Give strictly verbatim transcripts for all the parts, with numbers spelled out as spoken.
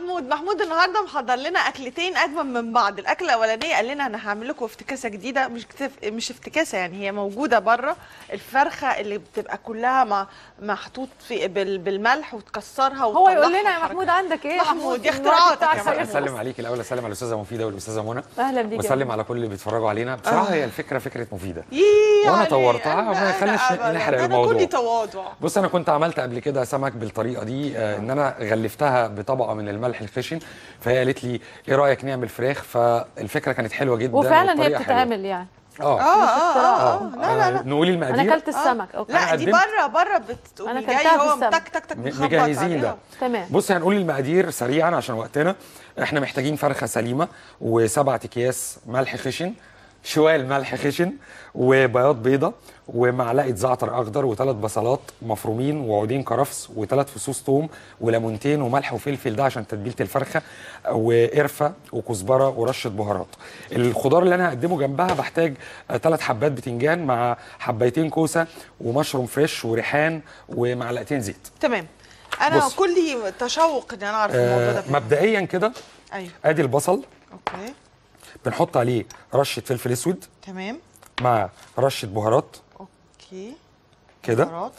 محمود محمود النهارده محضر لنا اكلتين اجمل من بعض. الاكله الاولانيه قال لنا انا هعمل لكم افتكاسه جديده، مش كتف... مش افتكاسه يعني، هي موجوده بره، الفرخه اللي بتبقى كلها مع محطوط في بال... بالملح وتكسرها هو يقول لنا يا محمود عندك ايه؟ محمود يا اختراعاتك يا محمود. اسلم عليك الاول، اسلم على الاستاذه مفيده والاستاذه منى. اهلا بيك. واسلم على كل اللي بيتفرجوا علينا. بصراحه هي الفكره فكره مفيده وانا طورتها، ما خليناش نحرق الموضوع. انا كلي تواضع. بص انا كنت عملت قبل كده سمك بالطريقه دي، آه ان انا غلفتها بطبقه من الملح الخشن، فهي قالت لي ايه رايك نعمل فراخ؟ فالفكره كانت حلوه جدا وفعلا هي بتتعمل يعني. اه اه اه اه لا لا لا نقول المقادير. انا اكلت السمك. اوكي لا دي بره بره بتقولي انا جاي هو تك تك تك مجهزين ده. تمام. بصي هنقول المقادير سريعا عشان وقتنا. احنا محتاجين فرخه سليمه وسبعة اكياس ملح خشن، شوال ملح خشن، وبياض بيضه، ومعلقه زعتر اخضر، وثلاث بصلات مفرومين، وعودين كرفس، وثلاث فصوص ثوم، وليمونتين، وملح وفلفل ده عشان تتبيله الفرخه، وقرفه وكزبره ورشه بهارات. الخضار اللي انا هقدمه جنبها بحتاج ثلاث حبات بتنجان مع حبايتين كوسه ومشروم فريش وريحان ومعلقتين زيت. تمام. انا كلي تشوق ان انا اعرف الموضوع ده. مبدئيا كده ايوه ادي البصل. اوكي. بنحط عليه رشه فلفل اسود. تمام. مع رشه بهارات. اوكي كده. بهارات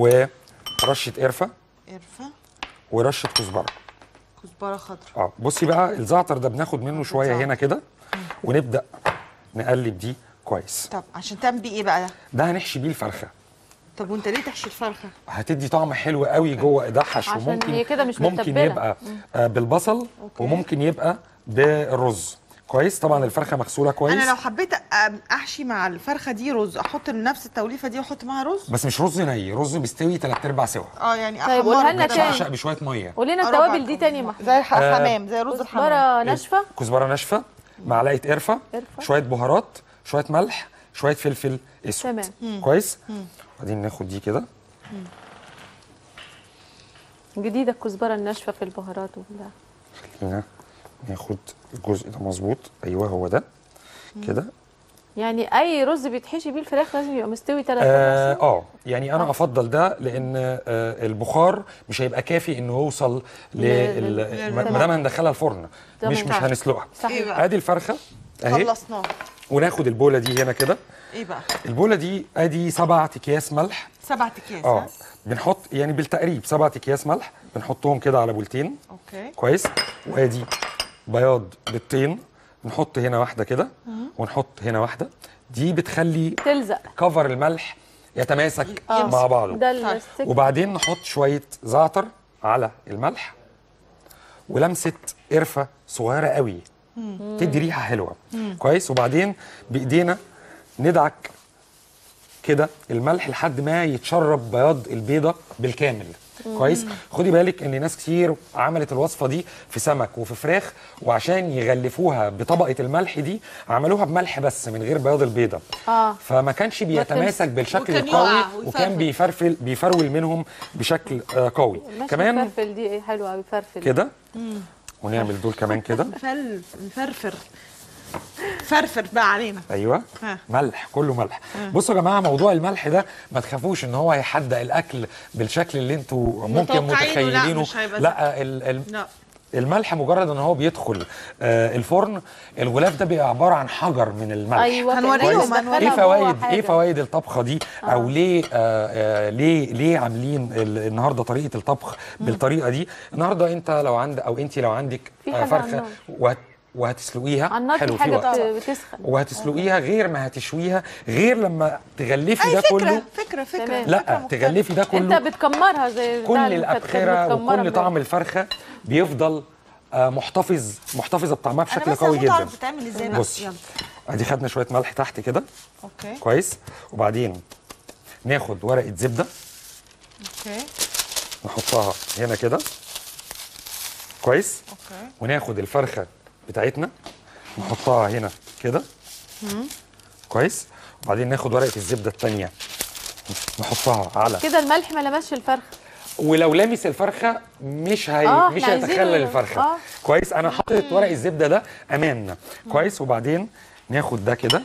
ورشه قرفه. قرفه ورشه كزبره. كزبره خضراء. اه بصي بقى الزعتر ده بناخد منه شويه هنا كده، ونبدا نقلب دي كويس. طب عشان تعمل بيه ايه بقى ده؟ ده هنحشي بيه الفرخه. طب وانت ليه تحشي الفرخه؟ هتدي طعم حلو قوي جوه ايدحش، وممكن هي كده مش ممكن متبلة. يبقى آه بالبصل. أوكي. وممكن يبقى بالرز. كويس. طبعا الفرخه مغسوله كويس. انا لو حبيت احشي مع الفرخه دي رز، احط نفس التوليفه دي واحط معاها رز؟ بس مش رز ني، رز بيستوي ثلاث ارباع سوا. اه يعني طيب قولها لنا تاني. بعشق بشويه ميه. قول لنا التوابل دي تاني يا محمود. زي الحمام، زي رز الحمام. كزبره ناشفه. كزبره ناشفه، معلقه قرفه، شويه بهارات، شويه ملح، شويه فلفل اسود. تمام. كويس. وبعدين ناخد دي كده. جديده الكزبره الناشفه في البهارات وبتاع. خلينا ناخد الجزء ده مظبوط. ايوه هو ده كده. يعني اي رز بيتحشي بيه الفراخ لازم يبقى مستوي ثلاث اه, آه يعني انا افضل ده لان آه البخار مش هيبقى كافي انه يوصل ل ما دام هندخلها الفرن، مش مش هنسلقها. ادي الفرخه اهي خلصناها. وناخد البوله دي هنا كده. ايه بقى؟ البوله دي ادي سبعة اكياس ملح. سبعة اكياس. اه بنحط يعني بالتقريب سبعة اكياس ملح، بنحطهم كده على بولتين. اوكي كويس. وادي بياض بيضتين، نحط هنا واحده كده ونحط هنا واحده. دي بتخلي تلزق كفر الملح يتماسك آه. مع بعضه. ده وبعدين نحط شويه زعتر على الملح ولمسه قرفه صغيره قوي تدي ريحه حلوه. مم. كويس. وبعدين بايدينا ندعك كده الملح لحد ما يتشرب بياض البيضه بالكامل. مم. كويس. خدي بالك ان ناس كتير عملت الوصفه دي في سمك وفي فراخ، وعشان يغلفوها بطبقه الملح دي عملوها بملح بس من غير بياض البيضه. آه. فما كانش بيتماسك بالشكل القوي، وكان بيفرفل بيفرول منهم بشكل آه قوي. كمان الفرفل دي ايه حلوه قوي فرفل كده. ونعمل دول كمان كده. مفرفر فرفر بقى علينا. ايوه ها. ملح، كله ملح. ها. بصوا يا جماعه موضوع الملح ده ما تخافوش ان هو هيحدق الاكل بالشكل اللي انتوا ممكن متخيلينه. لا, لا ال ال لا. الملح مجرد ان هو بيدخل آه الفرن، الغلاف ده بيبقى عباره عن حجر من الملح. ايوه هنوريهم ايه فوائد ايه فوائد الطبخه دي؟ آه. او ليه آه آه ليه ليه عاملين النهارده طريقه الطبخ بالطريقه دي؟ النهارده انت لو عند او انت لو عندك آه فرخه وهت وهتسلقيها حلو في وقت بتسخن، وهتسلقيها غير ما هتشويها، غير لما تغلفي ده فكرة كله. فكره فكره لا فكرة تغلفي ده كله. انت بتكمرها زي كل الابخره وكل طعم الفرخه بيفضل آه محتفظ محتفظه بطعمها بشكل قوي جدا. بس بتعمل ازاي بقى؟ بصي ادي خدنا شويه ملح تحت كده. اوكي كويس. وبعدين ناخد ورقه زبده. اوكي نحطها هنا كده. كويس. اوكي. وناخد الفرخه بتاعتنا نحطها هنا كده. كويس. وبعدين ناخد ورقه الزبده الثانيه نحطها على كده. الملح ما لمسش الفرخه، ولو لامس الفرخه مش هي آه مش هيتخلل الفرخه. آه. كويس. انا حطيت ورق الزبده ده امان. كويس. وبعدين ناخد ده كده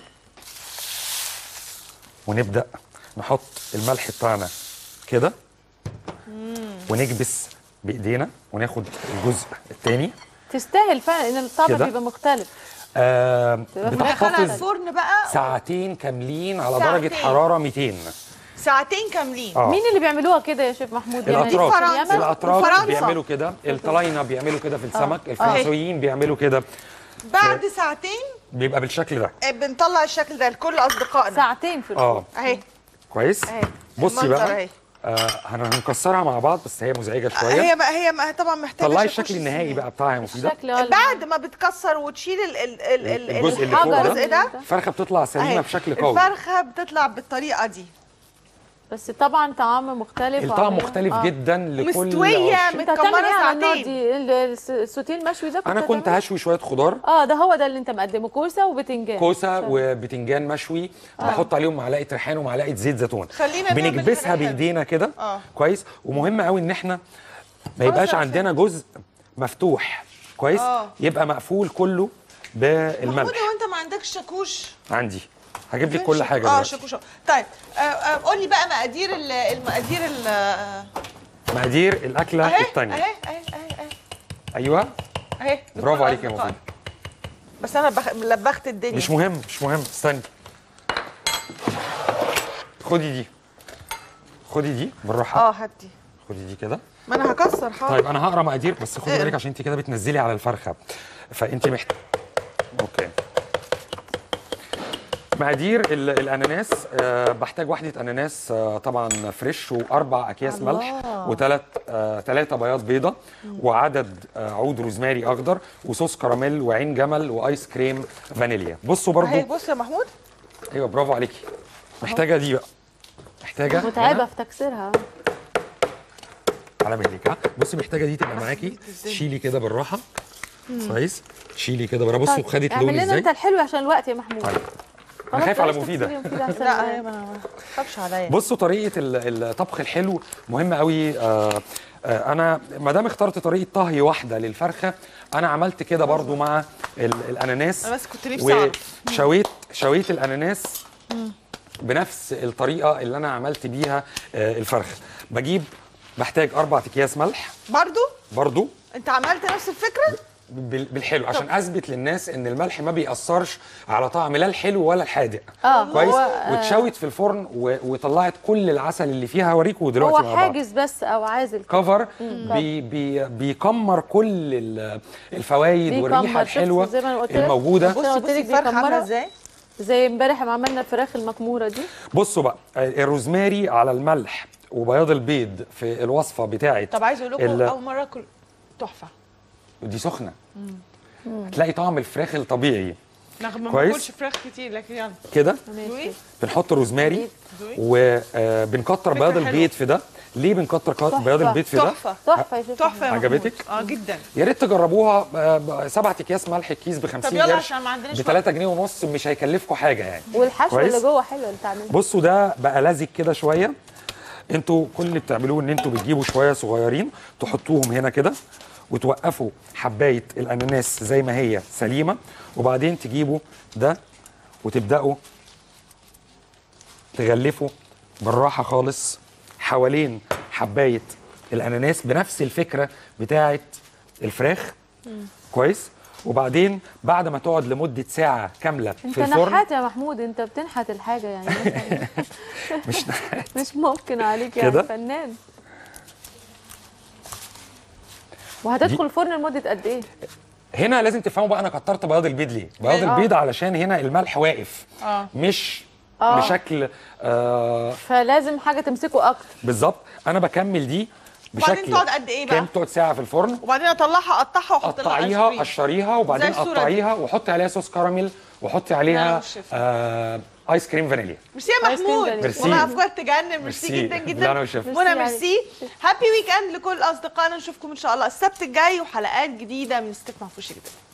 ونبدا نحط الملح بتاعنا كده ونكبس بايدينا وناخد الجزء الثاني. تستاهل فعلا ان الطعم كده. بيبقى مختلف. آه تبقى في دخلها بتحتفظ الفرن بقى ساعتين كاملين على ساعتين. درجه حراره ميتين. ساعتين كاملين. آه. مين اللي بيعملوها كده يا شيف محمود؟ يعني الأتراك. في فرنسا. اليمن؟ الاتراك وفرنسا. بيعملوا كده، الطلاينه بيعملوا كده في السمك، آه. الفرنسيين بيعملوا كده. بعد ساعتين بيبقى بالشكل ده. آه، بنطلع الشكل ده لكل اصدقائنا. ساعتين في الفرن. اه اهي كويس. اهي بصي المنظر بقى اهي. آه هن- هنكسرها مع بعض بس هي مزعجه شويه. هي بقى هي ما- طبعا محتاجه طلعي شاكوش الشكل النهائي السنان. بقى بتاعها يا مفيده. الشكل ولا- بعد ما بتكسر وتشيل ال ال ال ال الجزء اللي فوق الحجر ده الجزء ده الفرخه بتطلع سليمه أهي. بشكل قوي. الفرخه بتطلع بالطريقه دي بس طبعا طعم مختلف. الطعم وعملية- مختلف آه. جدا لكل مستويه عشاق. انت هتعمل متكمره ايه على النار ساعتين. دي؟ ال- الس- السوتيه المشوي ده انا كنت هتعمله؟ هشوي شويه خضار، اه ده هو ده اللي انت مقدمه، كوسه وبتنجان. كوسه وبتنجان مشوي، بحط عليهم معلقه ريحان ومعلقه زيت زيتون. خلينا نعمل بنكبسها حاجة بايدينا كده. آه. كويس. ومهم قوي ان احنا ما يبقاش خلاص عندنا جزء مفتوح. كويس. آه. يبقى مقفول كله محمود بالملح. هو انت ما عندكش شاكوش؟ عندي هجيب لك كل حاجه اه دلوقتي. شاكوش. طيب آه، آه، قول لي بقى مقادير ال- المقادير ال- آه، مقادير الاكله اهي الثانيه. اهي اهي اهي اهي ايوه اهي برافو لكل عليك يا أصدقائنا. مفيد. بس انا بخ... لبخت الدنيا. مش مهم مش مهم استني. خدي دي خدي دي بالراحه. اه هات دي. خدي دي كده. ما انا هكسر حاضر. طيب انا هقرا مقادير بس خدي اقرا. بالك عشان انت كده بتنزلي على الفرخه فانت محتاجه. اوكي. مقادير ال- الاناناس. أه بحتاج واحده اناناس أه طبعا فريش واربع اكياس الله. ملح وثلاث أه ثلاثه بياض بيضه وعدد أه عود روزماري اخضر وصوص كراميل وعين جمل وايس كريم فانيليا. بصوا برضو. اهي بص يا محمود. ايوه برافو عليكي. محتاجه دي بقى. محتاجه متعبه هنا في تكسيرها. على مهلك. ها بصي محتاجه دي تبقى معاكي. شيلي كده بالراحه. كويس. شيلي كده بالراحه. بصوا طيب، خدت اعمل لون لنا ازاي. انت الحلو عشان الوقت يا محمود. طيب. انا خلاص خايف على بلاش مفيده. تكسيري مفيدة أحسن لا من- هي ما تخافش عليا. بصوا طريقه ال- الطبخ الحلو مهمه قوي. آه آه انا ما دام اخترت طريقه طهي واحده للفرخه انا عملت كده برضو مع ال- الاناناس. انا بس كنت نفسي اعرف. وشويت شويت الاناناس بنفس الطريقه اللي انا عملت بيها آه الفرخ. بجيب بحتاج اربع اكياس ملح برضو برضو انت عملت نفس الفكره؟ بال- بالحلو عشان اثبت للناس ان الملح ما بيأثرش على طعم لا الحلو ولا الحادق. اه كويس. هو آه، واتشوت في الفرن و- وطلعت كل العسل اللي فيها. هوريكم دلوقتي هو مع بعض. حاجز بس او عازل. كفر بي بي بيكمر كل ال- الفوائد بيكمر. والريحه شفت الحلوه زي ما أنا قلت لك؟ الموجوده. أنا بصي قلت بصي لك الفرخه عامله بيكمرها. ازاي؟ زي امبارح ما عملنا الفراخ المكموره دي. بصوا بقى الروزماري على الملح وبياض البيض في الوصفه بتاعه. طب عايز اقول لكم ال- اول مره اكل تحفه. دي سخنه. هتلاقي طعم الفراخ الطبيعي نغم ما كويس. باكلش فراخ كتير لكن يلا كده. دوقي. بنحط روزماري دوقي. وبنكتر بياض حلوة. البيض في ده. ليه بنكتر ك- بياض البيض في ده؟ تحفه تحفه يا شيخ تحفه يا عجبتك؟ محمود. اه جدا. يا ريت تجربوها. آه، ب- سبعة اكياس ملح الكيس ب طب خمسين يلا قرش عشان ما عندناش ب ثلاثة جنيه ونص مش هيكلفكم حاجه يعني. والحشو كويس. اللي جوه حلو اللي تعمله. بصوا ده بقى لزج كده شويه. انتوا كل اللي بتعملوه ان انتوا بتجيبوا شويه صغيرين تحطوهم هنا كده وتوقفوا حبايه الاناناس زي ما هي سليمه وبعدين تجيبوا ده وتبداوا تغلفوا بالراحه خالص حوالين حبايه الاناناس بنفس الفكره بتاعه الفراخ. كويس. وبعدين بعد ما تقعد لمده ساعه كامله انت في الفرن. نحات يا محمود، انت بتنحت الحاجه يعني. مش نحات. مش ممكن عليك يعني كده؟ فنان. وهتدخل الفرن لمده قد ايه؟ هنا لازم تفهموا بقى انا كترت بياض البيض ليه. بياض آه. البيض علشان هنا الملح واقف. اه مش آه. بشكل آه فلازم حاجه تمسكه اكتر. بالظبط. انا بكمل دي وبعدين بشكل تقعد قد ايه بقى؟ كام تقعد ساعه في الفرن. وبعدين اطلعها اقطعها واحط لها آيس قطعيها كريم. قشريها وبعدين زي الصورة قطعيها وحطي عليها صوص كراميل وحطي لا، عليها مش شايفة. آه ايس كريم فانيليا. ميرسي يا آيس كريم محمود. فانيليا. ميرسي. والله افكار تجنن. ميرسي ميرسي. جدا لا، جدا. أنا والشيف. منى ميرسي ميرسي. هابي ويك اند لكل اصدقائنا. نشوفكم ان شاء الله السبت الجاي وحلقات جديده من ستيك مع فوشي جدا.